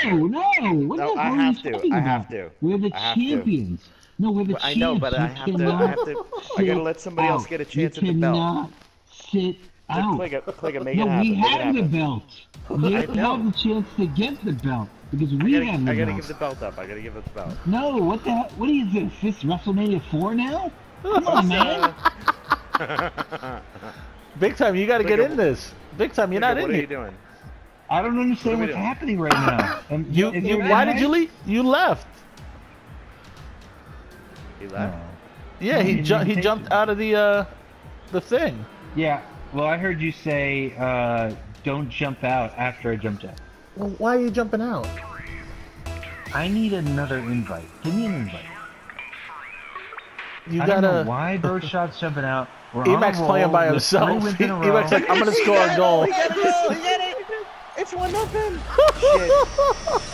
No. What No, the I hell are you have to. talking I about? have to. We're the I have to. champions. No, we're the But I champs. know, but I You have to. I cannot have to. I gotta let somebody else get a chance you at the belt. cannot sit out. Cligga, make it No, we happen. Make it have the happen. belt. You have to have the chance to get the belt because we have the I gotta belt. give the belt up. I gotta give it the belt. No, what the hell? What is this? This WrestleMania 4 now? Come on, man. Big time, you got to get in this. Big time, you're not in What are you here. doing? I don't understand what's happening right now. Why did you leave? You left. He left. Yeah, he jumped out of the thing. Yeah, well, I heard you say, don't jump out after I jumped out. Well, why are you jumping out? I need another invite. Give me an invite. You I gotta. don't know why Birdshot's jumping out. Emacs playing by himself. Emacs like, I'm gonna score a goal. We get it! It's 1-0! Shit.